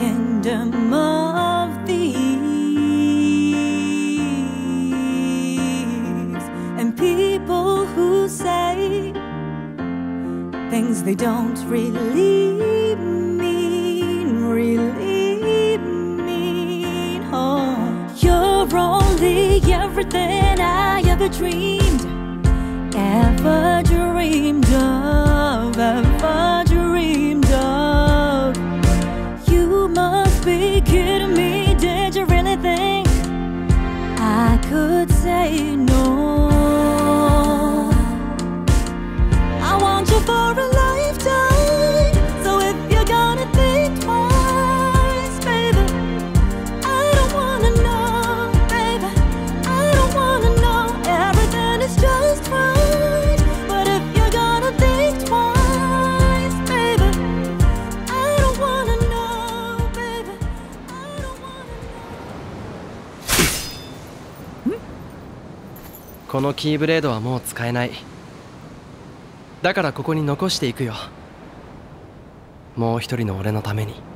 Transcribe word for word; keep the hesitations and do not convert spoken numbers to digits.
kingdom of thieves and people who say things they don't really mean, really mean. Oh, you're only everything I ever dreamed, ever dreamed of, ever dreamed of. You must be kidding me. Did you really think I could say no? I want you for a lifetime, so if you're gonna think twice, baby, I don't wanna know, baby, I don't wanna know. Everything is just right, but if you're gonna think twice, baby, I don't wanna know, baby, I don't wanna know. このキーブレードはもう使えない。だからここに残していくよ。もう一人の俺のために。